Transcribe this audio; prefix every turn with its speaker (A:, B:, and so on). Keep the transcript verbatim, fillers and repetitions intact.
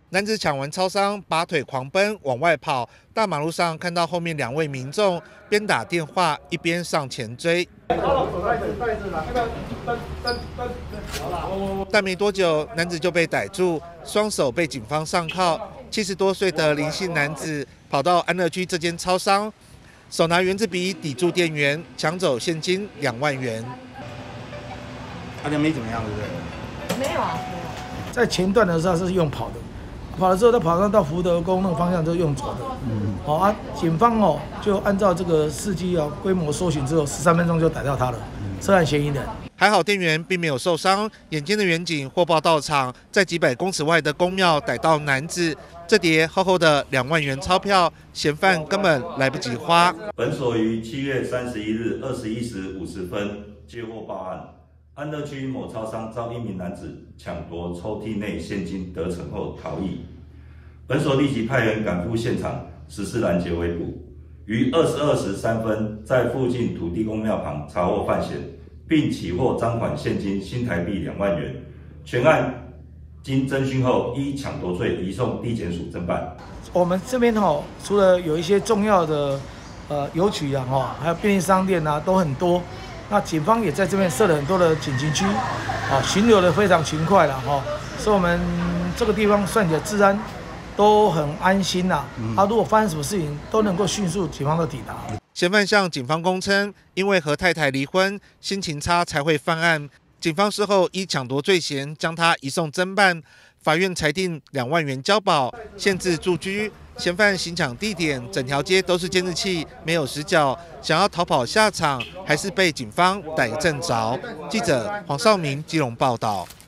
A: 男子抢完超商，拔腿狂奔往外跑，大马路上看到后面两位民众边打电话一边上前追。但没多久，男子就被逮住，双手被警方上铐。七十多岁的林姓男子跑到安乐区这间超商，手拿圆珠笔抵住店员，抢走现金两万元。
B: 他没怎么样，对不
C: 对？没有啊，没有。
D: 在前段的时候是用跑的。 跑了之后，他跑上到福德宫那个方向就用走的。嗯，好啊，警方哦就按照这个司机哦规模搜寻之后，十三分钟就逮到他了，涉案嫌疑人。
A: 还好店员并没有受伤，眼尖的员警获报到场，在几百公尺外的公庙逮到男子，这叠厚厚的两万元钞票，嫌犯根本来不及花。
E: 本所于七月三十一日二十一时五十分接获报案。 安乐区某超商遭一名男子抢夺抽屉内现金得逞后逃逸，本所立即派员赶赴现场实施拦截围捕。于二十二时三分在附近土地公庙旁查获犯嫌，并起获赃款现金新台币两万元。全案经侦讯后，依抢夺罪移送地检署侦办。
D: 我们这边哈，除了有一些重要的呃邮局啊哈，还有便利商店啊，都很多。 那警方也在这边设了很多的警情区，啊，巡逻的非常勤快了哈，所以我们这个地方算起来治安都很安心啦。啊，如果发生什么事情，都能够迅速警方的抵达。
A: 嫌犯向警方供称，因为和太太离婚，心情差才会犯案。警方事后依抢夺罪嫌将他移送侦办，法院裁定两万元交保，限制住居。 嫌犯行抢地点，整条街都是监视器，没有死角。想要逃跑下场，还是被警方逮个正着。记者黄少明基隆报道。